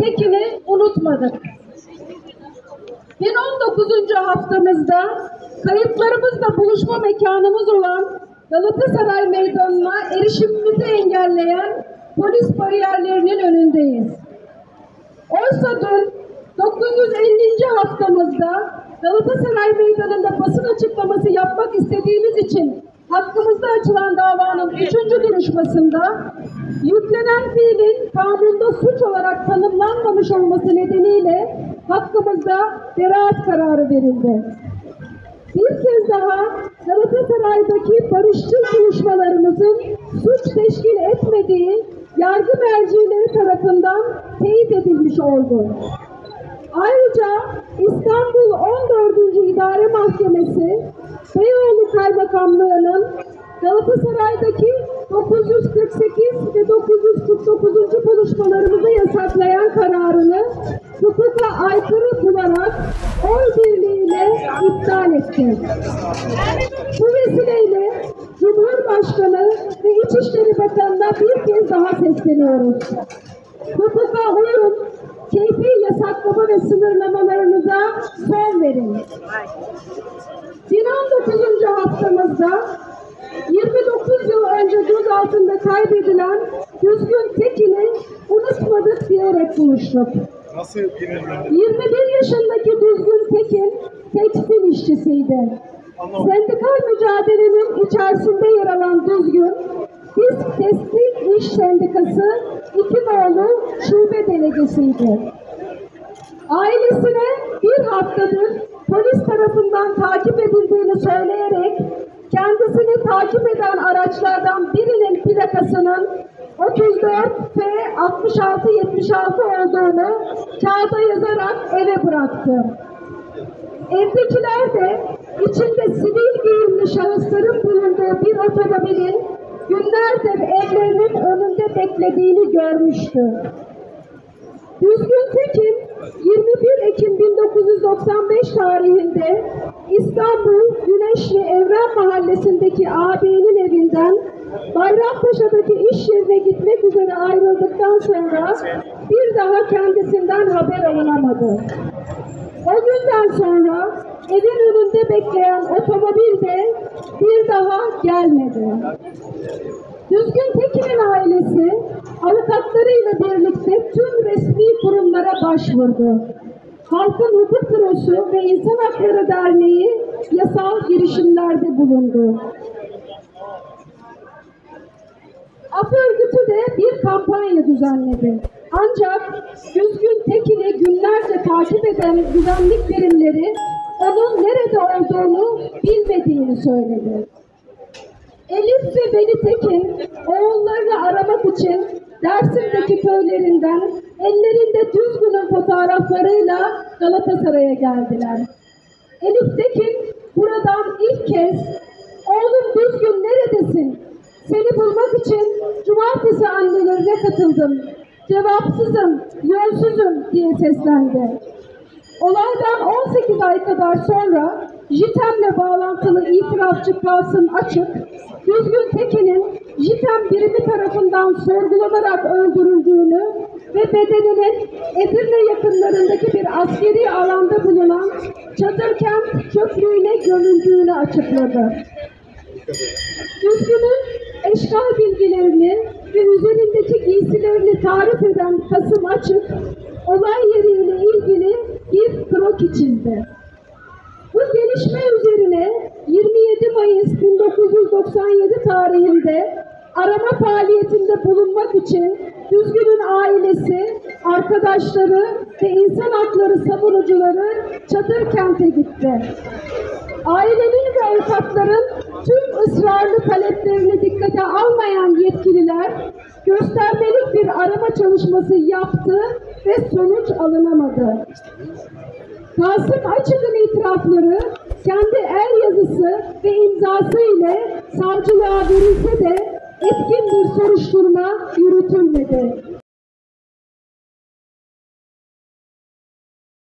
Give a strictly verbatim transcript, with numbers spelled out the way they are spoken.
Tekin'i unutmadık. bin on dokuzuncu haftamızda kayıplarımızla buluşma mekanımız olan Galatasaray Meydanı'na erişimimizi engelleyen polis bariyerlerinin önündeyiz. Oysa dün dokuz yüz ellinci haftamızda Galatasaray Meydanı'nda basın açıklaması yapmak istediğimiz için hakkımızda açılan davanın üçüncü duruşmasında yüklenen fiilin kanunda suç olarak tanımlanmamış olması nedeniyle hakkımızda beraat kararı verildi. Bir kez daha Galatasaray'daki barışçıl buluşmalarımızın suç teşkil etmediği yargı mercileri tarafından teyit edilmiş oldu. Ayrıca İstanbul on dördüncü İdare Mahkemesi, Beyoğlu Kaymakamlığı'nın Galatasaray'daki dokuz yüz kırk sekiz ve dokuz yüz kırk dokuzuncu buluşmalarımızı yasaklayan kararını hukuka aykırı bularak oy birliğiyle iptal etti. Bu vesileyle Cumhurbaşkanı ve İçişleri Bakanı'na bir kez daha sesleniyoruz. Hukuka uyun, keyfi yasaklama ve sınırlamalarınıza son verin. bin on dokuzuncu haftamızda yirmi dokuz yıl önce gözaltında kaybedilen Düzgün Tekin'i unutmadık diyerek buluştuk. yirmi bir yaşındaki Düzgün Tekin tekstil işçisiydi. Sendikal mücadelenin içerisinde yer alan Düzgün, Disk Tekstil İş Sendikası iki nolu şube delegesiydi. Ailesine bir haftadır polis tarafından takip edildiğini söyleyerek kendisini takip eden araçlardan birinin plakasının otuz dört F altmış altı yetmiş altı olduğunu kağıda yazarak eve bıraktı. Evdekiler de içinde sivil giyimli şahısların bulunduğu bir otomobilin günlerdir evlerinin önünde beklediğini görmüştü. Düzgün Tekin, yirmi bir Ekim bin dokuz yüz doksan beş tarihinde İstanbul Güneşli Evren Mahallesi'ndeki ağabeyinin evinden Bayrampaşa'daki iş yerine gitmek üzere ayrıldıktan sonra bir daha kendisinden haber alınamadı. O günden sonra evin önünde bekleyen otomobil de bir daha gelmedi. Düzgün Tekin'in ailesi avukatlarıyla birlikte tüm resmi kurumlara başvurdu. Halkın Hukuk Bürosu ve İnsan Hakları Derneği yasal girişimlerde bulundu. Af örgütü de bir kampanya düzenledi. Ancak Düzgün Tekin'i günlerce takip eden güvenlik birimleri onun nerede olduğunu bilmediğini söyledi. Elif ve Veli Tekin oğullarını aramak için Dersim'deki köylerinden ellerinde Düzgün'ün fotoğraflarıyla Galatasaray'a geldiler. Elif Tekin buradan ilk kez "Oğlum Düzgün neredesin? Seni bulmak için cumartesi annelerine katıldım. Cevapsızım, yolsuzum" diye seslendi. Olaydan on sekiz ay kadar sonra JITEM'le bağlantılı itirafçı Kasım Açık, Düzgün Tekin'in JITEM birimi tarafından sorgulanarak öldürüldüğünü ve bedeninin Edirne yakınlarındaki bir askeri alanda bulunan Çadırkent çöplüğüne gömüldüğünü açıkladı. Düzgün'ün eşkal bilgilerini ve üzerindeki giysilerini tarif eden Kasım Açık, olay yeriyle ilgili bir kroki çizdi. Bu gelişme üzerine yirmi yedi Mayıs bin dokuz yüz doksan yedi tarihinde arama faaliyetinde bulunmak için Düzgün'ün ailesi, arkadaşları ve insan hakları savunucuları Çadırkent'e gitti. Ailenin ve avukatların tüm ısrarlı taleplerini dikkate almayan yetkililer göstermelik bir arama çalışması yaptı ve sonuç alınamadı. Kasım Açık'ın itirafları kendi el yazısı ve imzası ile savcılığa verilse de etkin bir soruşturma yürütülmedi.